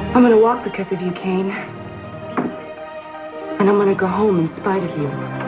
I'm gonna walk because of you, Kane. And I'm gonna go home in spite of you.